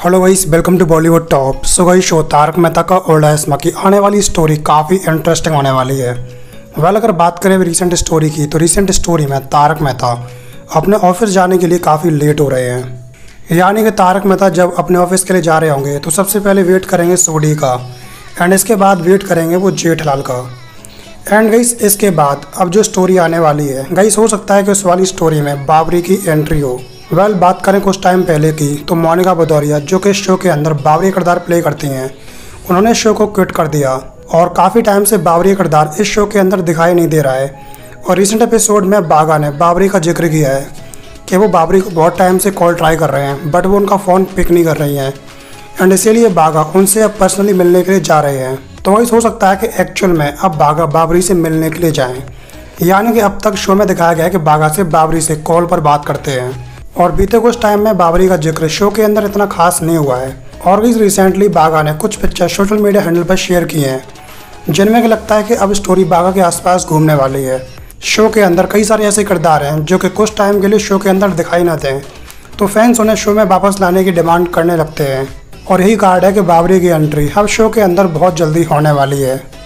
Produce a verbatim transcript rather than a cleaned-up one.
Hello guys, welcome to Bollywood top. So guys, show Taarak Mehta Ka Ooltah चश्मा की आने वाली स्टोरी काफ़ी इंटरेस्टिंग होने वाली है। वेल अगर बात करें रिसेंट स्टोरी की, तो रिसेंट स्टोरी में तारक मेहता अपने ऑफिस जाने के लिए काफ़ी लेट हो रहे हैं। यानी कि तारक मेहता जब अपने ऑफिस के लिए जा रहे होंगे तो सबसे पहले वेट करेंगे सोडी का, एंड इसके बाद वेट करेंगे वो जेठलाल का। एंड गाइस इसके बाद अब जो स्टोरी आने वाली है गाइस, हो सकता है कि उस वाली स्टोरी में बाबरी की एंट्री हो। वेल well, बात करें कुछ टाइम पहले की, तो मोनिका भदौरिया जो कि शो के अंदर बाबरी किरदार प्ले करती हैं, उन्होंने शो को क्विट कर दिया और काफ़ी टाइम से बाबरी किरदार इस शो के अंदर दिखाई नहीं दे रहा है। और रिसेंट एपिसोड में बागा ने बाबरी का जिक्र किया है कि वो बाबरी को बहुत टाइम से कॉल ट्राई कर रहे हैं, बट वो उनका फ़ोन पिक नहीं कर रही हैं, एंड इसीलिए बागा उनसे अब पर्सनली मिलने के लिए जा रहे हैं। तो वही हो सकता है कि एक्चुअल में अब बागा बाबरी से मिलने के लिए जाएँ। यानी कि अब तक शो में दिखाया गया है कि बागा से बाबरी से कॉल पर बात करते हैं। और बीते कुछ टाइम में बाबरी का जिक्र शो के अंदर इतना खास नहीं हुआ है। और भी रिसेंटली बागा ने कुछ पिक्चर सोशल मीडिया हैंडल पर शेयर किए हैं, जिनमें कि लगता है कि अब स्टोरी बागा के आसपास घूमने वाली है। शो के अंदर कई सारे ऐसे किरदार हैं जो कि कुछ टाइम के लिए शो के अंदर दिखाई न दें, तो फैंस उन्हें शो में वापस लाने की डिमांड करने लगते हैं। और यही कारण है कि बाबरी की एंट्री अब शो के अंदर बहुत जल्दी होने वाली है।